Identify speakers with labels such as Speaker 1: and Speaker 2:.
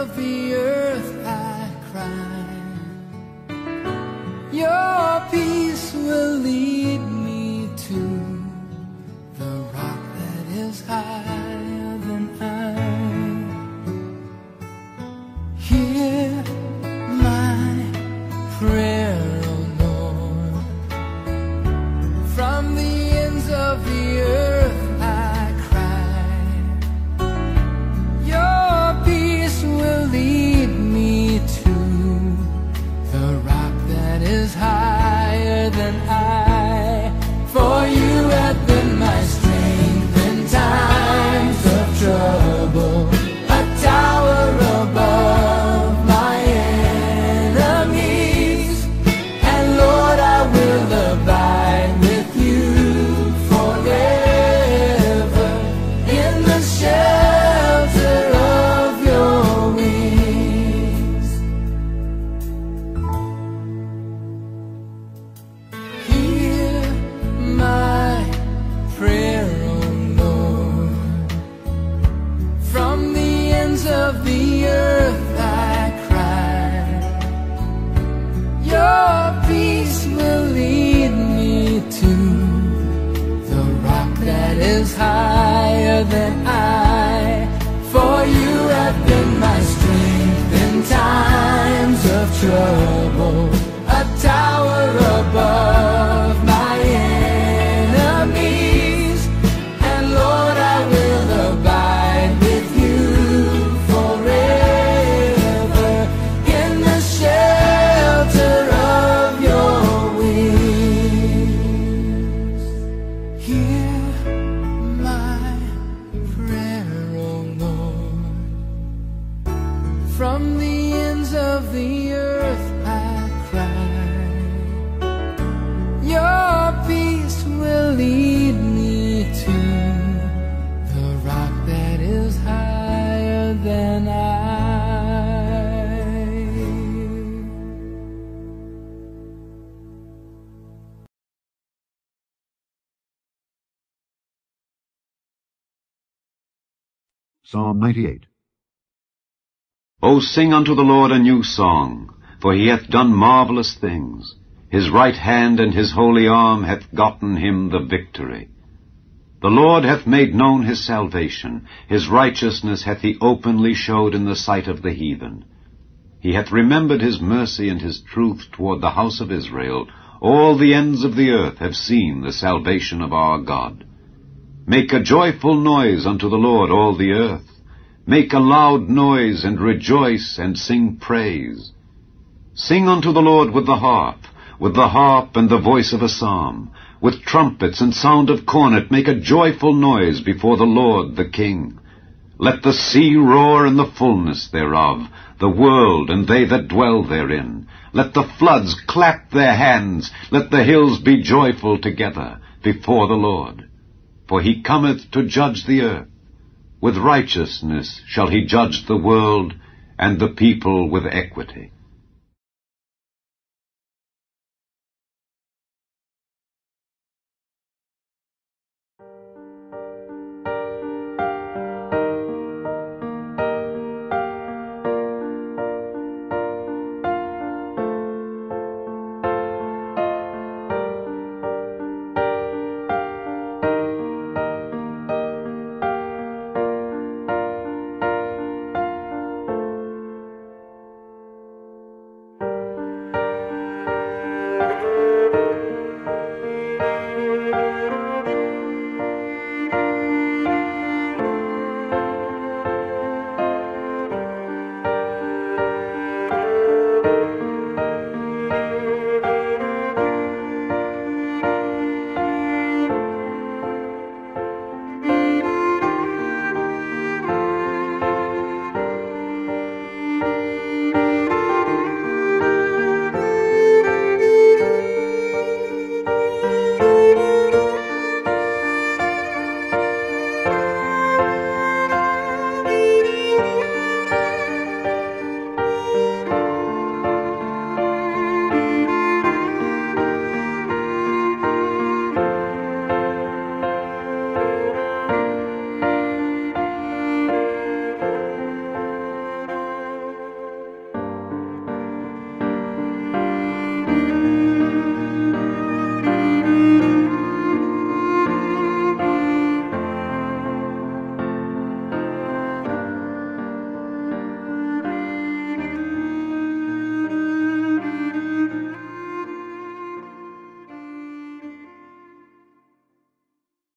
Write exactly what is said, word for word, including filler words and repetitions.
Speaker 1: of the earth I cry. Your peace will lead me to the rock that is higher than I. Hear my prayer, O Lord. From the ends of the earth I cry. Your peace will lead me to the rock that is higher than I. For you have been my strength in times of trouble, a tower above my enemies. And Lord, I will abide with you forever in the shelter of your wings. Hear my prayer, O Lord. From the ends of the earth I cry. Your peace will lead me to the rock that is higher than I. For you have been my strength in times of trouble, a tower above my enemies. And Lord, I will abide with you forever in the shelter of your wings. Hear my prayer, O Lord. From the ends of the earth I cry. Your peace will lead me to the rock that is higher than I.
Speaker 2: Psalm ninety-eight.
Speaker 3: O sing unto the Lord a new song, for he hath done marvellous things. His right hand and his holy arm hath gotten him the victory. The Lord hath made known his salvation. His righteousness hath he openly showed in the sight of the heathen. He hath remembered his mercy and his truth toward the house of Israel. All the ends of the earth have seen the salvation of our God. Make a joyful noise unto the Lord, all the earth. Make a loud noise, and rejoice, and sing praise. Sing unto the Lord with the harp, with the harp and the voice of a psalm. With trumpets and sound of cornet make a joyful noise before the Lord the King. Let the sea roar in the fulness thereof, the world and they that dwell therein. Let the floods clap their hands, let the hills be joyful together before the Lord. For he cometh to judge the earth. With righteousness shall he judge the world, and the people with equity.